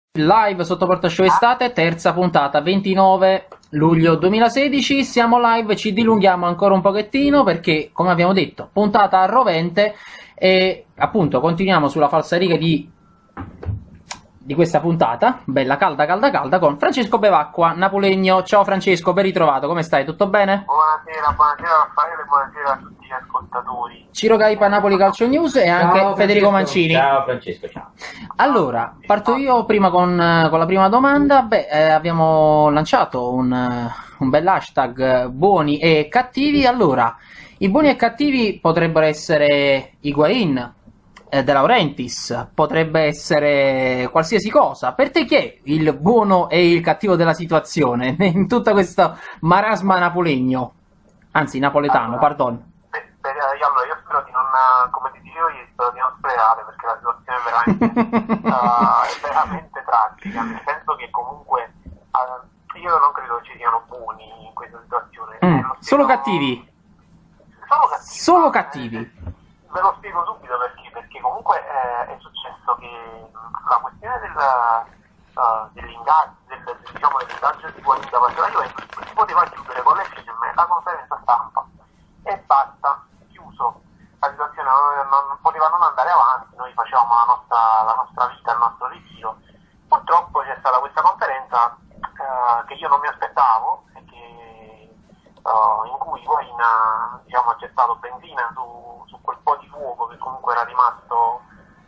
Live sotto Porta Show Estate, terza puntata, 29 luglio 2016. Siamo live, ci dilunghiamo ancora un pochettino perché, come abbiamo detto, puntata rovente e appunto continuiamo sulla falsariga di questa puntata, bella calda, con Francesco Bevacqua, napolegno. Ciao Francesco, ben ritrovato, come stai? Tutto bene? Buonasera Raffaele, buonasera a tutti gli ascoltatori. Ciro Gaipa, Napoli Calcio News e anche Ciao, Federico Francesco. Mancini. Ciao Francesco, ciao. Allora, parto io prima con la prima domanda. Abbiamo lanciato un bel hashtag buoni e cattivi. Allora, i buoni e cattivi potrebbero essere Higuain, De Laurentiis, potrebbe essere qualsiasi cosa. Per te chi è il buono e il cattivo della situazione in tutto questo marasma napolegno? Anzi, napoletano, pardon. Allora, io spero di non, come ti dicevo io, spero di non sperare perché la situazione è veramente tragica, nel senso che comunque io non credo ci siano buoni in questa situazione. Solo cattivi. Solo cattivi. Ve lo spiego subito perché comunque è successo che la questione dell'ingaggio di Guain da parte della Juventus si poteva chiudere con le firme la conferenza stampa e basta, chiuso. La situazione non poteva non andare avanti, noi facevamo la nostra vita, il nostro ritiro. Purtroppo c'è stata questa conferenza che io non mi aspettavo e in cui Higuain ha gettato benzina su quel po' di fuoco che comunque era rimasto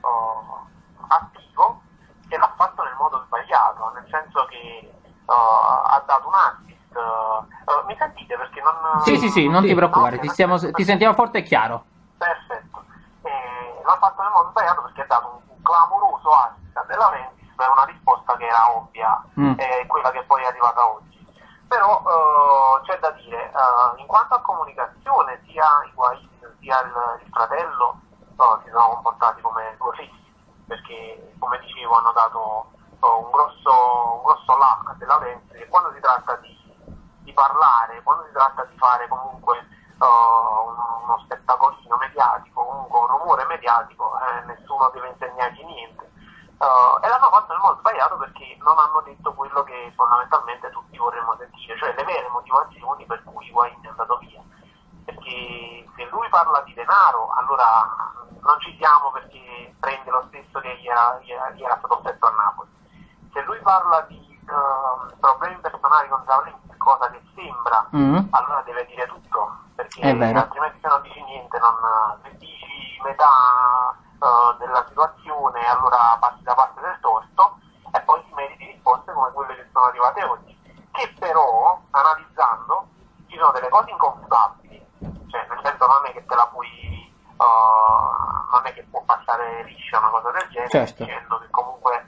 attivo, e l'ha fatto nel modo sbagliato, nel senso che ha dato un assist. Mi sentite? Perché non... Sì, non ti preoccupare, ti sentiamo forte e chiaro. Perfetto. L'ha fatto nel modo sbagliato perché ha dato un clamoroso assist a De Laurentiis per una risposta che era ovvia, quella che poi è arrivata oggi. Però c'è da dire, in quanto a comunicazione, sia Higuain sia il fratello si sono comportati come due fissi, perché come dicevo hanno dato un grosso là a De Laurentiis, che quando si tratta di parlare, quando si tratta di fare comunque uno spettacolino mediatico, comunque un rumore mediatico, nessuno deve insegnargli niente. E l'hanno fatto nel modo sbagliato perché non hanno detto quello che fondamentalmente tutti vorremmo sentire, cioè le vere motivazioni per cui Higuain è andato via. Perché se lui parla di denaro, allora non ci siamo, perché prende lo stesso che gli era stato offerto a Napoli. Se lui parla di problemi personali con Zavrins, cosa che sembra, allora deve dire tutto, perché altrimenti se non dici niente, se dici metà della situazione, allora passi da parte del torto e poi ti meriti risposte come quelle che sono arrivate oggi, che però, analizzando, ci sono delle cose inconfutabili, cioè nel senso non è che te la puoi non è che può passare liscia una cosa del genere, certo, dicendo che comunque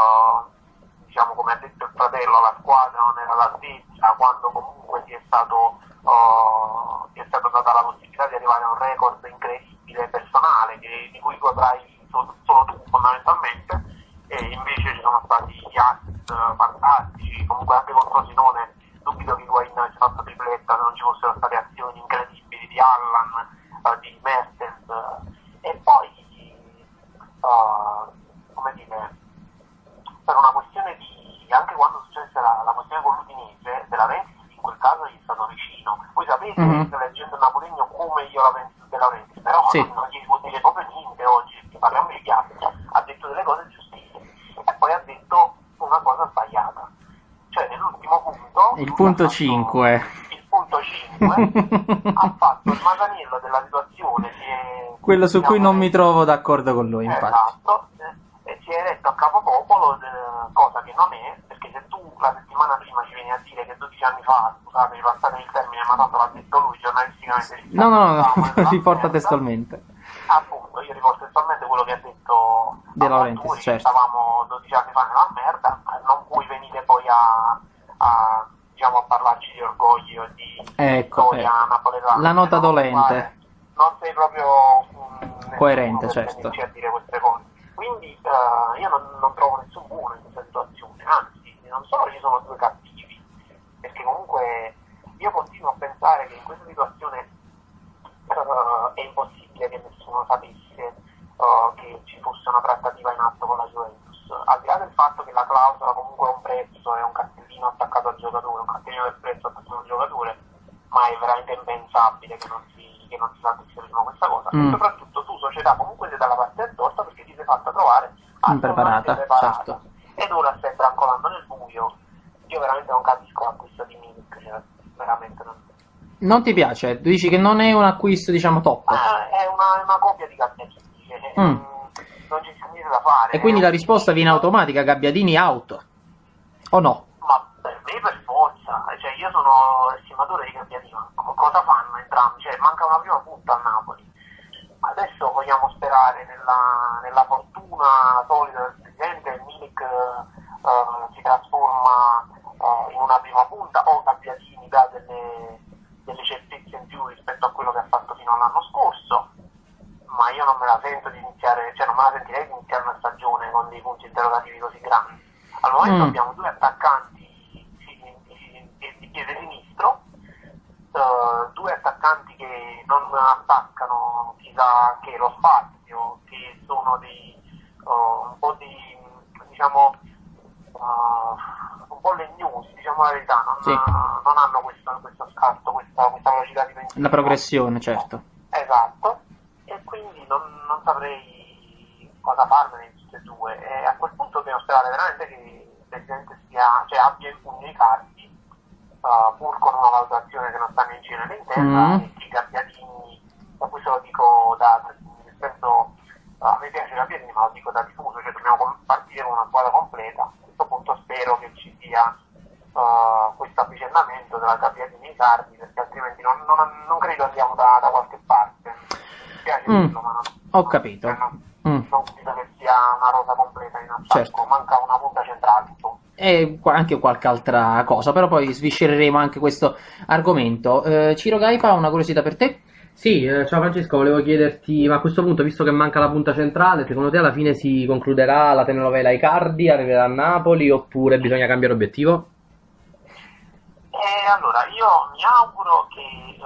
come ha detto il fratello, la squadra non era all'altezza, quando comunque ti è stato data la possibilità di arrivare a un record incredibile personale di cui tu avrai solo tu fondamentalmente, e invece ci sono stati gli assist fantastici, comunque anche con Frosinone dubito che Higuain ci ha fatto tripletta se non ci fossero state azioni incredibili di Allan, di Mertens, e poi come dire, per una questione anche quando successe la questione con l'Udinese, De Laurentiis in quel caso gli è stato vicino. Voi sapete, leggendo Napolegno, come io la penso di De Laurentiis, però non gli può dire proprio niente oggi, parliamo di chiaro. Ha detto delle cose giustissime e poi ha detto una cosa sbagliata, cioè nell'ultimo punto, il punto 5 ha fatto il masaniello della situazione, quello su cui non mi trovo d'accordo con lui, infatti. Esatto, e si è eletto a capopopolo, cosa che non è, perché se tu la settimana prima ci vieni a dire che 12 anni fa, scusate, passate il termine, ma tanto l'ha detto lui giornalisticamente, no, riporta testualmente. Appunto, io riporto testualmente quello che ha detto De Laurentiis, certo. Stavamo 12 anni fa nella merda, non puoi venire poi a parlarci di orgoglio e di storia napoletana. La nota dolente. Non sei proprio coerente, certo. A dire queste cose. Quindi io non trovo nessun buono in questa situazione, anzi, non solo ci sono due cattivi, perché comunque io continuo a pensare che in questa situazione è impossibile che nessuno sapesse che ci fosse una trattativa in atto con la Juventus, al di là del fatto fatto che la clausola comunque ha un prezzo, è un cartellino attaccato al giocatore, un cartellino del prezzo attaccato al giocatore, ma è veramente impensabile che non si saltasse prima questa cosa. E soprattutto tu, società, comunque sei dalla parte torta perché ti sei fatta trovare impreparata, certo. Ed ora stai brancolando nel buio. Io veramente non capisco l'acquisto di Milik, cioè, veramente non ti piace? Tu dici che non è un acquisto, diciamo, top? È una copia di Gabbiadini, non ci sta niente da fare. E quindi la risposta viene automatica, Gabbiadini out, o no? Ma per me per forza, cioè io sono estimatore di Gabbiadini, cosa fanno entrambi? Cioè manca una prima punta al Napoli. Adesso vogliamo sperare nella fortuna solida del presidente, il Milik si trasforma in una prima punta, o Gabbiadini dà delle certezze in più rispetto a quello che ha fatto fino all'anno scorso, ma io non me la sento di iniziare, cioè non me la sentirei di iniziare una stagione con dei punti interrogativi così grandi. Al momento abbiamo due attaccanti di piede sinistro, due attaccanti che non attaccano chissà che lo spazio, che sono un po' diciamo un po' legnosi, diciamo la verità, non hanno questo scatto, questa velocità di pensiero. La progressione, certo. Esatto, e quindi non saprei cosa farne di tutte e due, e a quel punto devo sperare veramente che il presidente abbia in pugno i cardi, pur con una valutazione che non sta né in cielo né in terra, e che Gabbiadini, da questo lo dico nel senso, a me piace Gabbiadini, ma lo dico da diffuso, cioè dobbiamo partire con una squadra completa. A questo punto spero che ci sia questo avvicendamento della Gabbiadini ai cardi, perché altrimenti non credo andiamo da qualche parte. Mi piace dirlo, ma ho capito. Non credo che sia una rosa completa in attacco, certo. Manca una punta centrale, insomma. E anche qualche altra cosa, però poi sviscereremo anche questo argomento. Ciro Gaipa, una curiosità per te? Sì, ciao Francesco, volevo chiederti, ma a questo punto, visto che manca la punta centrale, secondo te alla fine si concluderà la telenovela Icardi, arriverà a Napoli, oppure bisogna cambiare obiettivo? Allora, io mi auguro che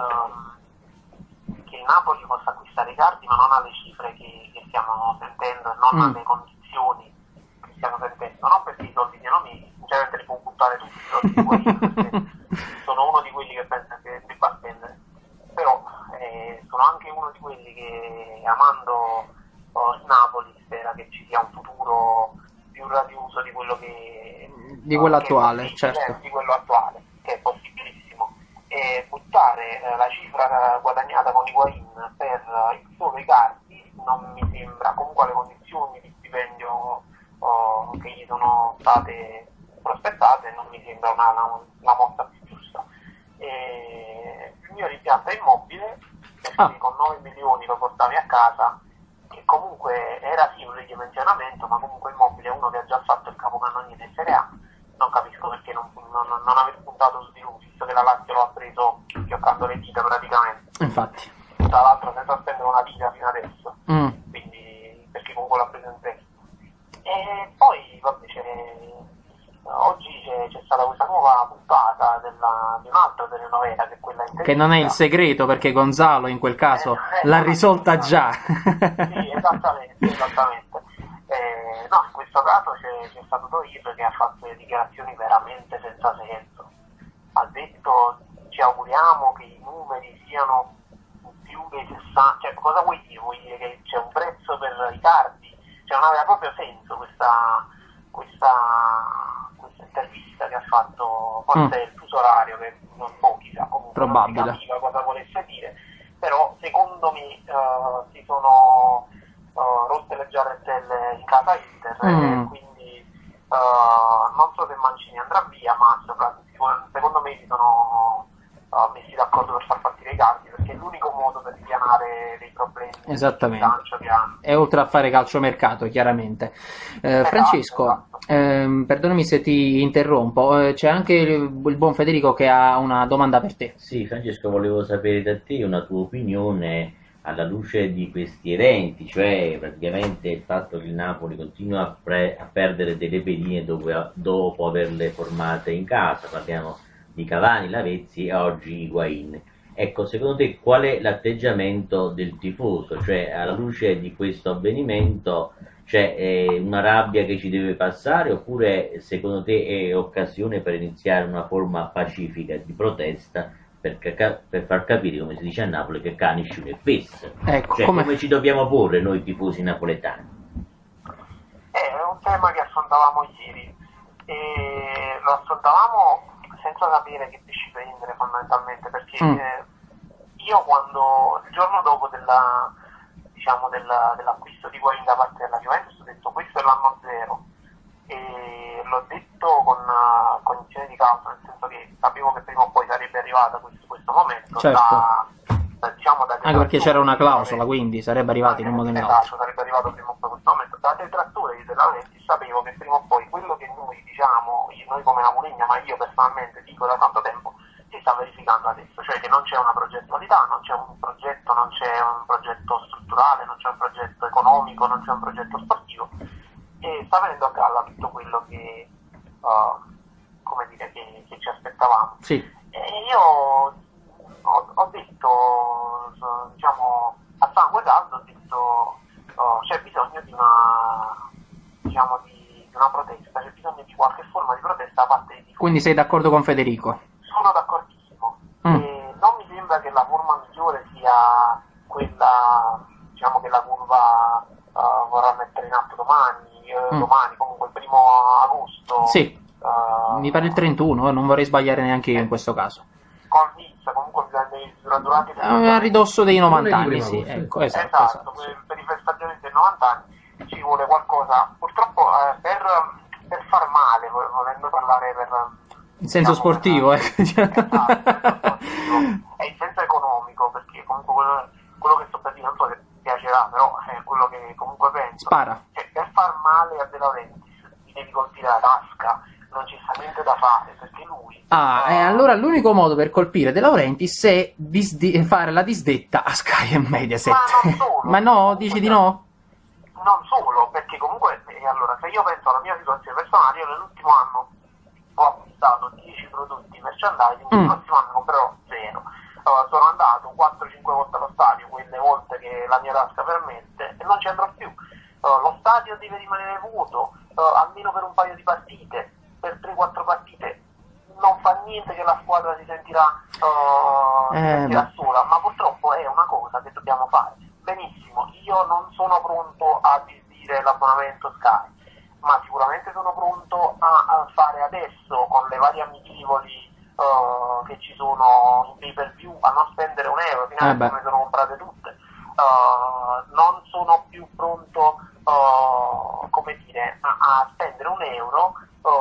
il Napoli possa acquistare Icardi, ma non alle cifre che stiamo sentendo, e non alle condizioni che stiamo sentendo, non perché i soldi siano miei, sinceramente li può buttare tutti i soldi di Guain, perché sono uno di quelli che pensa che debba spendere, però sono anche uno di quelli che, amando il Napoli, spera che ci sia un futuro più radioso di quello di quello attuale, certo. Di quello attuale, che è possibilissimo. E buttare la cifra guadagnata con Higuain per il solo Icardi non mi sembra, comunque le condizioni di stipendio che gli sono state prospettate, non mi sembra la mossa più giusta. Il mio rimpianto è Immobile, perché con 9 milioni lo portavi a casa, che comunque era sì un ridimensionamento, ma comunque Immobile è uno che ha già fatto il capocannoniere in Serie A. Non capisco perché non aver puntato su di lui, visto che la Lazio lo ha preso schioccando le dita praticamente. Infatti. Tra l'altro senza spendere una vita fino adesso, quindi perché comunque l'ha preso in testa. E poi vabbè, oggi c'è stata questa nuova puntata di un'altra telenovela, che è quella che non è il segreto, perché Gonzalo in quel caso l'ha risolta già. Sì, esattamente. No, in questo caso c'è stato Doir che ha fatto delle dichiarazioni veramente senza senso. Ha detto: ci auguriamo che i numeri siano più dei 60, cioè cosa vuoi dire? Vuoi dire che c'è un prezzo per i cardi? Cioè non aveva proprio senso questa intervista che ha fatto, forse è il fuso orario che non chissà, comunque probabile. Non si capiva cosa volesse dire, però secondo me si sono rotte le giarretelle in casa Inter, quindi non so se Mancini andrà via, ma secondo me si sono messi d'accordo per far partire i cardi, perché è l'unico modo per ripianare dei problemi di bilancio che hanno. E oltre a fare calciomercato, chiaramente. Francesco, perdonami se ti interrompo, c'è anche il buon Federico che ha una domanda per te. Sì, Francesco, volevo sapere da te una tua opinione alla luce di questi eventi, cioè praticamente il fatto che il Napoli continua a perdere delle pedine dopo averle formate in casa. Parliamo di Cavani, Lavezzi e oggi Higuain. Ecco, secondo te qual è l'atteggiamento del tifoso? Cioè, alla luce di questo avvenimento, Cioè, è una rabbia che ci deve passare, oppure secondo te è occasione per iniziare una forma pacifica di protesta per far capire, come si dice a Napoli, che canisci un fesse? Ecco, cioè, come ci dobbiamo porre noi tifosi napoletani? È un tema che affrontavamo ieri e lo affrontavamo senza sapere che pesci prendere fondamentalmente, perché io quando il giorno dopo dell'acquisto di Higuaín da parte della Juventus ho detto questo è l'anno zero, e l'ho detto con cognizione di causa, nel senso che sapevo che prima o poi sarebbe arrivato questo momento, certo. Diciamo, anche perché c'era una clausola, quindi sarebbe arrivato in un modo o nell'altro. Sarebbe arrivato prima o poi questo momento. Da detrattore di Laurenti sapevo che prima o poi quello che noi diciamo, noi come Napoligna, ma io personalmente dico da tanto tempo, si sta verificando adesso, cioè che non c'è una progettualità, non c'è un progetto strutturale, non c'è un progetto economico, non c'è un progetto sportivo, e sta venendo a galla tutto quello che ci aspettavamo. Sì. E io ho detto, diciamo, a sangue caldo, ho detto c'è bisogno di una protesta, c'è bisogno di qualche forma di protesta da parte di tifosi. Quindi sei d'accordo con Federico? Sono d'accordissimo. E non mi sembra che la forma migliore sia quella, diciamo, che la curva vorrà mettere in atto domani, comunque il 1° agosto. Sì, mi pare il 31, non vorrei sbagliare neanche io in questo caso. Con Vince, comunque durante a ridosso dei 90 anni, sì, ecco, esatto. Per i festeggiamenti dei 90 anni ci vuole qualcosa, purtroppo per far male, volendo parlare in senso sportivo, esatto, e in senso economico, perché comunque quello che sto per dire non so se piacerà, però è quello che comunque penso. Spara. Cioè, per far male a De Laurentiis gli devi colpire la tasca, non ci sta niente da fare, perché lui... allora l'unico modo per colpire De Laurentiis è fare la disdetta a Sky e Mediaset. Ma non solo. Ma no? Dici di no? Non solo, perché comunque, allora, se io penso alla mia situazione personale, io nell'ultimo anno ho acquistato 10 prodotti merchandising, il prossimo anno comprerò 0. Sono andato 4-5 volte allo stadio, quelle volte che la mia tasca permette, e non ci andrò più. Lo stadio deve rimanere vuoto, almeno per un paio di partite, per 3-4 partite. Non fa niente che la squadra si sentirà sola, ma purtroppo è una cosa che dobbiamo fare. Benissimo, io non sono pronto a disdire l'abbonamento Sky, ma sicuramente sono pronto a fare adesso, con le varie amichevoli che ci sono in pay per view, a non spendere €1, finalmente me le sono comprate tutte. Non sono più pronto a spendere €1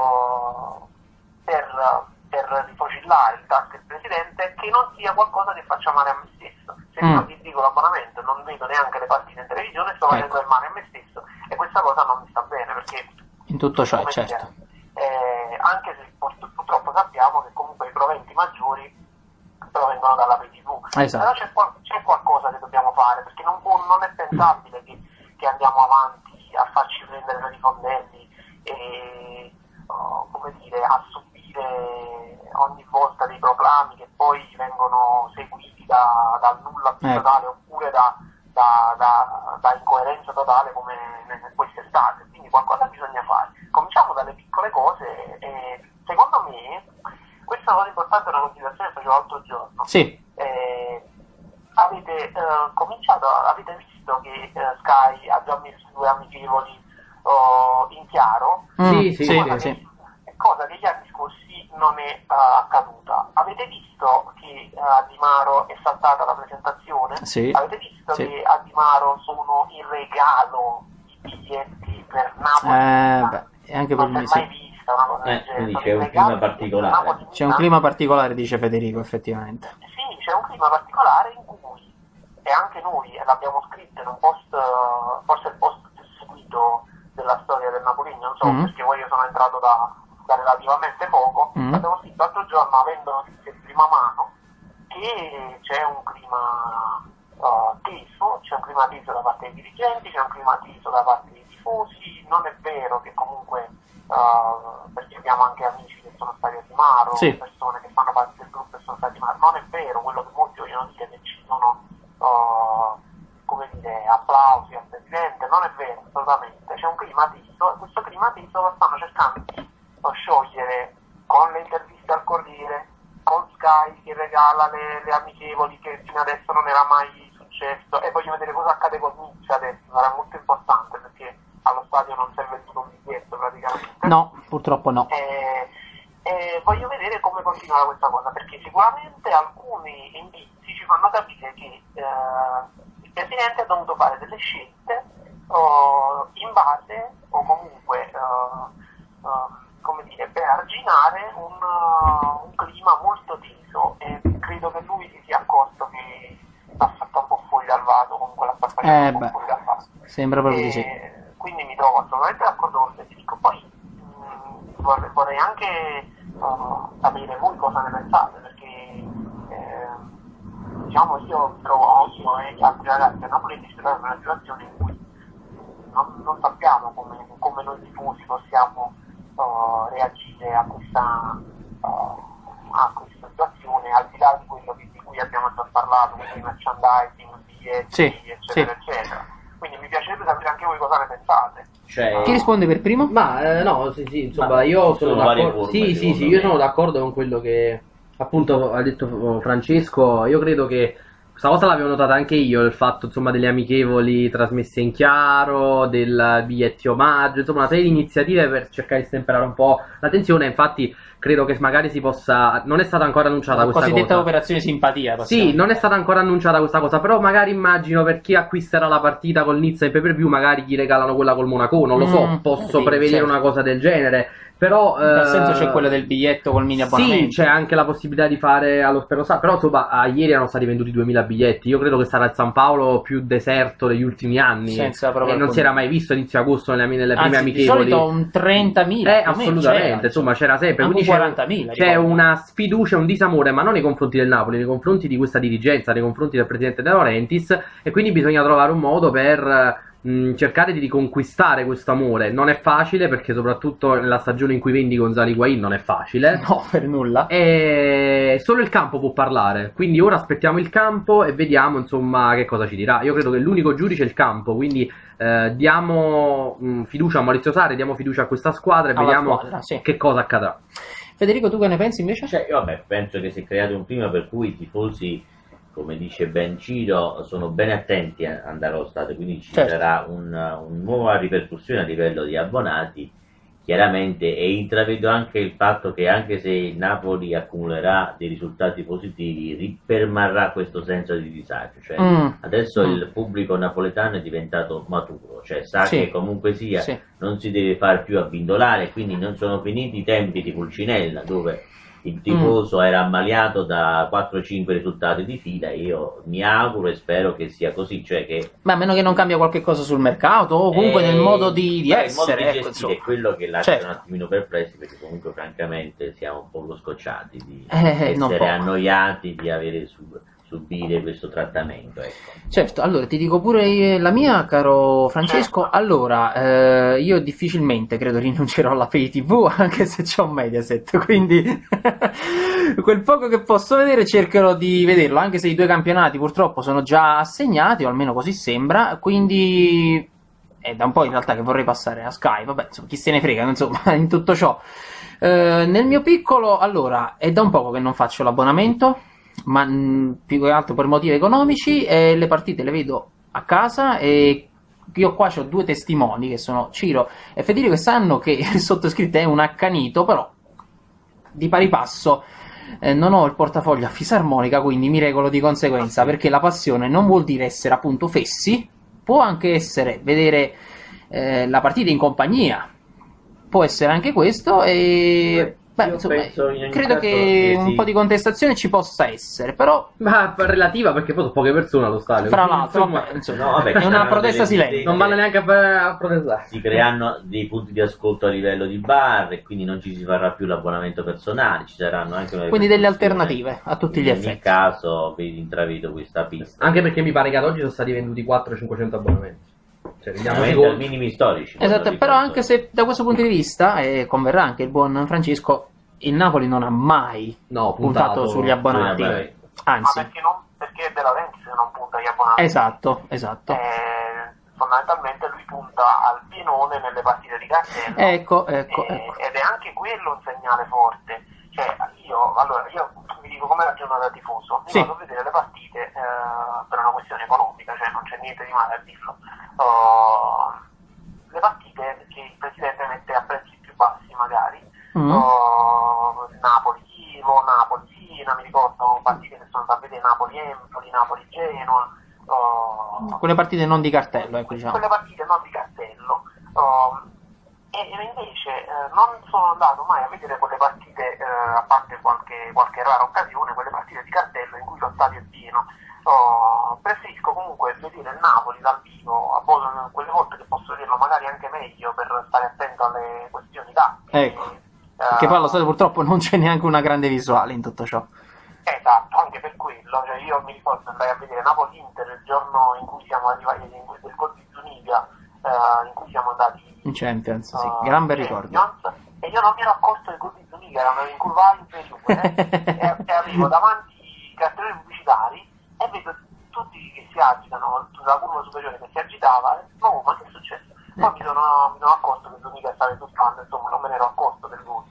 per rifocillare il tasca del presidente, che non sia qualcosa che faccia male a me stesso. Se io ti dico l'abbonamento, non vedo neanche le partite in televisione, sto facendo del male a me stesso, e questa cosa non mi sta bene, perché in tutto ciò, certo. Anche se purtroppo sappiamo che comunque i proventi maggiori provengono dalla PTV. Esatto. Però c'è qualcosa che dobbiamo fare, perché non è pensabile che andiamo avanti a farci prendere per i fondelli e a subire ogni volta dei proclami che poi vengono seguiti dal nulla più totale, oppure da incoerenza totale come quest'estate. Quindi qualcosa bisogna fare. Cominciamo dalle piccole cose e secondo me questa è una cosa importante, una considerazione che facevo l'altro giorno. Sì. Avete visto che Sky ha già messo 2 amichevoli in chiaro? Sì. Cosa che gli anni scorsi non è accaduta. Avete visto che a Di Maro è saltata la presentazione? Sì. Avete visto che a Di Maro sono in regalo i biglietti per Napoli? Anche non per si è mai vista una cosa del genere. Quindi c'è un clima particolare. C'è un clima particolare, dice Federico, effettivamente. Sì, c'è un clima particolare in cui, e anche noi l'abbiamo scritto in un post, forse il post più seguito della storia del Napoligno, non so, perché poi io sono entrato da relativamente poco, abbiamo scritto l'altro giorno, avendo notizie di prima mano, che c'è un clima teso da parte dei dirigenti, c'è un clima teso da parte dei tifosi. Non è vero che comunque, perché abbiamo anche amici che sono stati a Di Maro, persone che fanno parte del gruppo e sono stati a Di Maro, non è vero quello che molti vogliono dire, che ci sono applausi al presidente, non è vero assolutamente. C'è sciogliere con le interviste al Corriere, con Sky che regala le amichevoli che fino adesso non era mai successo, e voglio vedere cosa accade con Nietzsche adesso, sarà molto importante perché allo stadio non si è venduto un biglietto praticamente. No, purtroppo no. E voglio vedere come continuerà questa cosa, perché sicuramente alcuni indizi ci fanno capire che il Presidente ha dovuto fare delle scelte in base o comunque come dire, per arginare un clima molto teso, e credo che lui si sia accorto che sta fatto un po' fuori dal vaso, comunque la sta facendo un po' fuori dal vaso. Sembra proprio di sì. Quindi mi trovo assolutamente d'accordo con Federico. Poi vorrei anche sapere voi cosa ne pensate, perché diciamo io mi trovo ottimo e gli altri ragazzi a Napoli si trovano in una situazione in cui non sappiamo come noi tifosi possiamo reagire a questa situazione, al di là di quello di cui abbiamo già parlato, quindi merchandising, biglietti, eccetera, eccetera. Quindi mi piacerebbe sapere anche voi cosa ne pensate. Chi risponde per primo? Ma no, sì, insomma, io sono d'accordo. Sì, io sono d'accordo con quello che appunto ha detto Francesco. Io credo che questa cosa l'avevo notata anche io, il fatto insomma delle amichevoli trasmesse in chiaro, del biglietti omaggio, insomma una serie di iniziative per cercare di stemperare un po' la tensione. Infatti credo che magari si possa, non è stata ancora annunciata questa cosa. Cosiddetta operazione simpatia. Sì, non è stata ancora annunciata questa cosa, però magari immagino per chi acquisterà la partita col Nizza in pay-per-view magari gli regalano quella col Monaco, non lo so, posso prevedere una cosa del genere. Però in tal senso c'è quella del biglietto col mini abbonamento. Sì, c'è anche la possibilità di fare allo Sperosà. Però insomma, ieri erano stati venduti 2000 biglietti. Io credo che sarà il San Paolo più deserto degli ultimi anni. Senza e non si era mai visto inizio agosto nelle prime amichevoli. Di solito un 30.000. Assolutamente, insomma c'era sempre. Quindi 40.000. C'è una sfiducia, un disamore, ma non nei confronti del Napoli, nei confronti di questa dirigenza, nei confronti del presidente De Laurentiis. E quindi bisogna trovare un modo per cercare di riconquistare questo amore. Non è facile, perché soprattutto nella stagione in cui vendi Gonzalo Higuaín non è facile. No, per nulla. E solo il campo può parlare. Quindi ora aspettiamo il campo e vediamo insomma che cosa ci dirà. Io credo che l'unico giudice è il campo, quindi diamo fiducia a Maurizio Sarri, diamo fiducia a questa squadra e vediamo che cosa accadrà. Federico, tu che ne pensi invece? Io penso che si è creato un clima per cui i tifosi, come dice ben Ciro, sono ben attenti ad andare allo stadio, quindi ci sarà una nuova ripercussione a livello di abbonati, chiaramente, e intravedo anche il fatto che anche se il Napoli accumulerà dei risultati positivi, permarrà questo senso di disagio, cioè adesso il pubblico napoletano è diventato maturo, cioè sa che comunque sia non si deve far più abbindolare, quindi non sono finiti i tempi di Pulcinella dove il tifoso era ammaliato da 4-5 risultati di fila. Io mi auguro e spero che sia così, cioè che, ma a meno che non cambia qualche cosa sul mercato o comunque nel modo di essere, il modo di gestire, è quello che lascia un attimino perplessi, perché comunque francamente siamo un po' scocciati di essere annoiati di avere subire questo trattamento, ecco. Certo, allora ti dico pure la mia, caro Francesco. Allora, io difficilmente credo rinuncerò alla Pay TV, anche se c'ho Mediaset, quindi quel poco che posso vedere cercherò di vederlo, anche se i 2 campionati purtroppo sono già assegnati, o almeno così sembra, quindi è da un po' in realtà che vorrei passare a Sky, vabbè, insomma, chi se ne frega, insomma, in tutto ciò. Nel mio piccolo, allora, è da un poco che non faccio l'abbonamento, ma più che altro per motivi economici, e le partite le vedo a casa, e io qua ho 2 testimoni che sono Ciro e Federico, che sanno che il sottoscritto è un accanito, però di pari passo non ho il portafoglio a fisarmonica, quindi mi regolo di conseguenza, perché la passione non vuol dire essere appunto fessi, può anche essere vedere la partita in compagnia, può essere anche questo, e insomma, credo che un po' di contestazione ci possa essere, però ma relativa, perché poi sono poche persone allo stadio, fra l'altro, è una protesta silente, non vale neanche a protestare. Si creeranno dei punti di ascolto a livello di bar, e quindi non ci si farà più l'abbonamento personale, ci saranno anche quindi delle alternative a tutti gli effetti. In ogni caso intravedo questa pista, anche perché mi pare che ad oggi sono stati venduti 400-500 abbonamenti, cioè ai minimi storici. Esatto, però anche se da questo punto di vista, converrà anche il buon Francesco, il Napoli non ha mai puntato sugli abbonati, anzi, ma perché De Laurentiis non punta gli abbonati? Esatto. fondamentalmente lui punta al pienone nelle partite di cartello. Ecco. Ed è anche quello un segnale forte. Cioè, io vi dico come ragiono da tifoso, mi vado a vedere le partite per una questione economica, cioè non c'è niente di male a dirlo. Le partite che il presidente mette a prezzi più bassi magari, Napoli-Chievo, Napoli-Sina, mi ricordo partite che sono da vedere, Napoli-Empoli, Napoli-Genoa. Quelle partite non di cartello, ecco, diciamo. Quelle partite non di cartello. E invece non sono andato mai a vedere quelle partite, a parte qualche rara occasione, quelle partite di cartello in cui lo stadio è pieno. Preferisco comunque vedere il Napoli dal vivo, quelle volte che posso vederlo magari anche meglio per stare attento alle questioni tattiche. Ecco, perché poi allo stadio purtroppo non c'è neanche una grande visuale in tutto ciò. Esatto, anche per quello, cioè io mi ricordo andai a vedere Napoli-Inter il giorno in cui siamo arrivati del gol di Zuniga, in cui siamo andati in Champions, sì, gran bel ricordo. E io non mi ero accorto del gol di Zuniga, erano in curva inferiore e arrivo davanti i cartelloni pubblicitari e vedo tutti che si agitano, la curva superiore che si agitava, e dico, ma che è successo? Poi mi sono accorto che Zuniga stava esultando, insomma non me ne ero accorto del gol.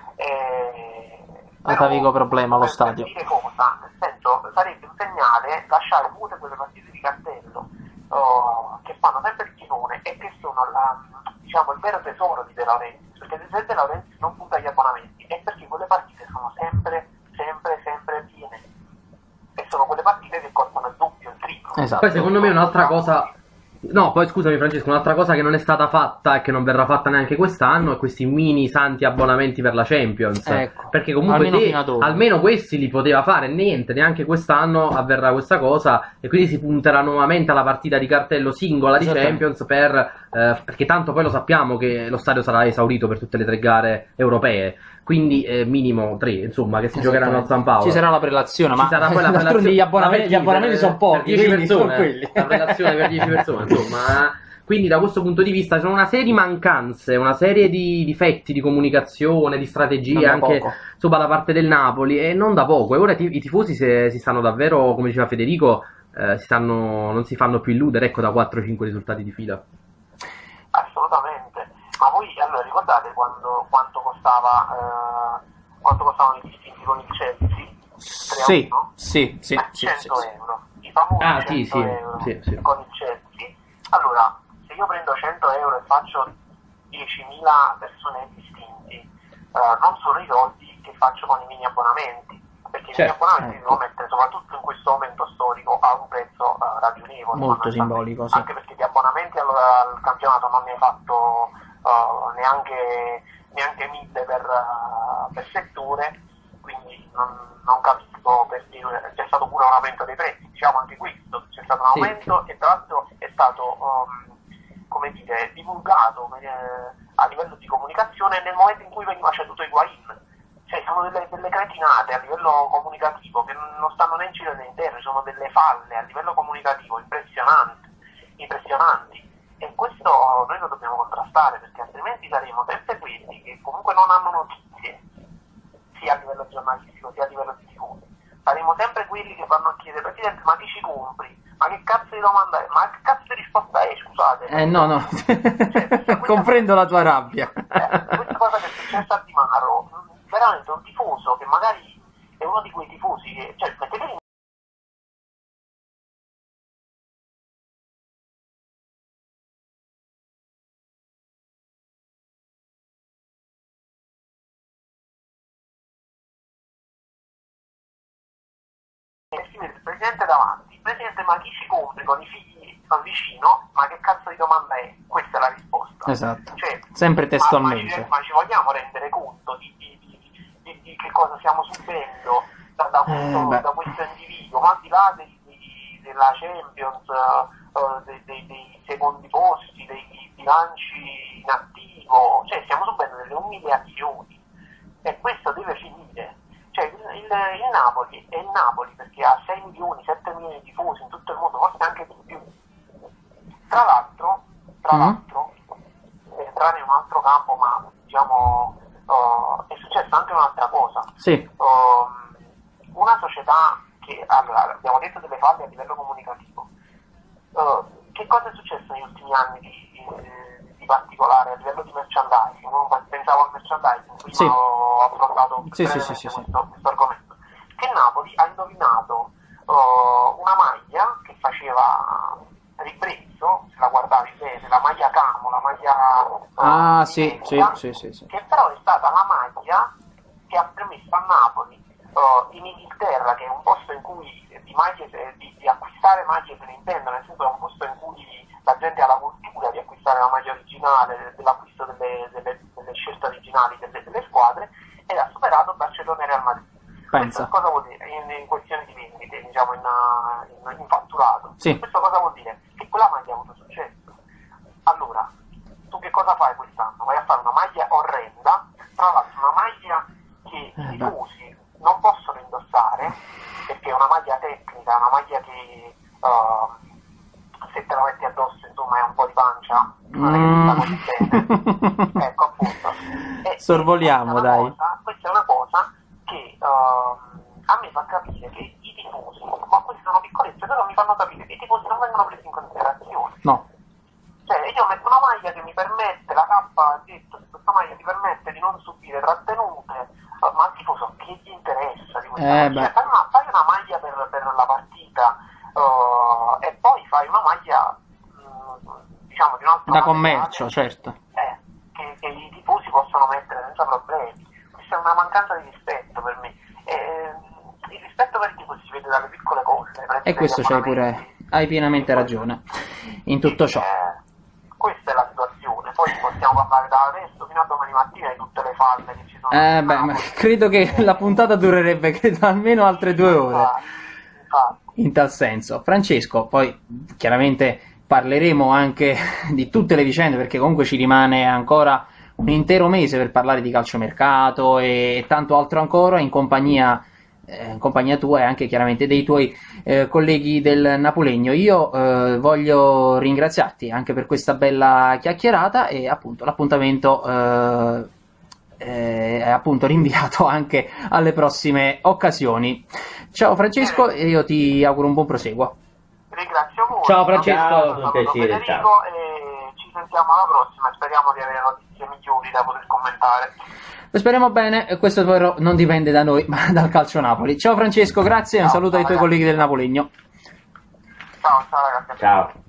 Atavico problema allo stadio. Per dire cosa, nel senso, sarebbe un segnale lasciare pure quelle partite di cartello che fanno sempre il timone e che sono il vero tesoro di De Laurentiis, perché se De Laurentiis non punta agli abbonamenti è perché quelle partite sono sempre piene e sono quelle partite che costano il doppio, il triplo. Esatto. Poi secondo me un'altra cosa, no, poi scusami Francesco, un'altra cosa che non è stata fatta e che non verrà fatta neanche quest'anno è questi mini santi abbonamenti per la Champions. Ecco. Perché comunque almeno questi li poteva fare, niente, neanche quest'anno avverrà questa cosa e quindi si punterà nuovamente alla partita di cartello singola di Champions perché tanto poi lo sappiamo che lo stadio sarà esaurito per tutte le 3 gare europee. Quindi minimo 3, insomma, che si giocheranno a San Paolo. Ci sarà la prelazione, ma sarà poi la prelazione, gli abbonamenti sono pochi, per 10 persone, la prelazione per 10 persone, insomma. Quindi da questo punto di vista sono una serie di mancanze, una serie di difetti di comunicazione, di strategie anche insomma da parte del Napoli e non da poco. E ora i tifosi si stanno davvero, come diceva Federico, non si fanno più illudere, ecco, da 4-5 risultati di fila. Assolutamente. Ma voi allora ricordate quanto costavano i distinti con il Chelsea? 3-1? Sì. 100 euro. I famosi 100 euro con il Chelsea. Allora, se io prendo 100 euro e faccio 10.000 persone distinti, non sono i soldi che faccio con i mini abbonamenti, perché i mini abbonamenti devo mettere, soprattutto in questo momento storico, a un prezzo ragionevole. Molto simbolico, sì. Anche perché di abbonamenti al campionato non ne hai fatto neanche 1.000 per settore, quindi non capisco perché c'è stato pure un aumento dei prezzi, diciamo anche questo, c'è stato un aumento e tra l'altro è stato divulgato a livello di comunicazione nel momento in cui veniva ceduto Higuain. Cioè sono delle cretinate a livello comunicativo che non stanno né in cielo né in terra, sono delle falle a livello comunicativo impressionanti. E questo noi lo dobbiamo contrastare, perché altrimenti saremo sempre quelli che comunque non hanno notizie, sia a livello giornalistico sia a livello di tifosi. Saremo sempre quelli che vanno a chiedere, Presidente, ma chi ci compri? Ma che cazzo di domanda è? Ma che cazzo di risposta è? Scusate. No. Cioè, comprendo la tua rabbia. Questa cosa che è successa a Di Maro, veramente un tifoso che magari è uno di quei tifosi che, cioè, perché il presidente davanti, il presidente, ma chi ci compri con i figli al vicino? Ma che cazzo di domanda è? Questa è la risposta. Esatto. Cioè, sempre testualmente. Ma ci vogliamo rendere conto di che cosa stiamo subendo da questo individuo, ma al di là della Champions, dei secondi posti, dei bilanci in attivo, cioè stiamo subendo delle umiliazioni e questo deve finire. Cioè il Napoli è il Napoli perché ha 6 milioni, 7 milioni di tifosi in tutto il mondo, forse anche di più. Tra l'altro, per entrare in un altro campo, ma diciamo è successa anche un'altra cosa. Sì. Una società che, allora, abbiamo detto delle falle a livello comunicativo. Che cosa è successo negli ultimi ultimi anni di particolare a livello di merchandising, pensavo al merchandising, prima ho affrontato questo argomento, che Napoli ha indovinato una maglia che faceva ribrezzo, se la guardavi bene, la maglia camo, la maglia sì. Che però è stata la maglia che ha permesso a Napoli in Inghilterra, che è un posto in cui di acquistare maglie se ne intendono, nel senso è un posto in cui la gente ha la cultura di acquistare la maglia originale, dell'acquisto delle scelte originali delle squadre, ed ha superato Barcellona e Real Madrid. Questo cosa vuol dire in questione di vendite, diciamo in fatturato? Sì. Questo cosa vuol dire? Che quella maglia ha avuto successo. Allora, tu che cosa fai quest'anno? Vai a fare una maglia orrenda, tra l'altro una maglia che i tifosi non possono indossare, perché è una maglia tecnica, una maglia che se te la metti addosso insomma è un po' di pancia, non è che sta così bene. Ecco, appunto. Sorvoliamo, dai. Questa è una cosa che a me fa capire che i tifosi, ma queste sono piccolezze, però mi fanno capire che i tifosi non vengono presi in considerazione. No. Cioè, io metto una maglia che mi permette, la K ha detto che questa maglia ti permette di non subire trattenute, ma al tifoso che gli interessa di questa maglia? Fai una maglia per la partita e poi fai una maglia diciamo di un altro da commercio, certo. Che i tifosi possono mettere senza problemi. Questa è una mancanza di rispetto per me. Il rispetto per i tifosi si vede dalle piccole cose. E questo hai pienamente ragione in tutto ciò. Questa è la situazione, poi possiamo parlare da adesso fino a domani mattina di tutte le falle che ci sono. Ma credo che la puntata durerebbe almeno altre 2 ore. Infatti. In tal senso. Francesco, poi chiaramente parleremo anche di tutte le vicende, perché comunque ci rimane ancora un intero mese per parlare di calciomercato e tanto altro ancora in compagnia tua e anche chiaramente dei tuoi colleghi del Napolegno. Io voglio ringraziarti anche per questa bella chiacchierata e appunto l'appuntamento è appunto rinviato anche alle prossime occasioni. Ciao Francesco e io ti auguro un buon proseguo. Ringrazio voi. Ciao Francesco, un piacere, Federico, e ci sentiamo alla prossima, speriamo di avere notizie migliori da poter commentare. Lo speriamo bene, questo però non dipende da noi ma dal Calcio Napoli. Ciao Francesco, grazie e un saluto ai tuoi colleghi del Napolegno. Ciao ragazzi. Ciao.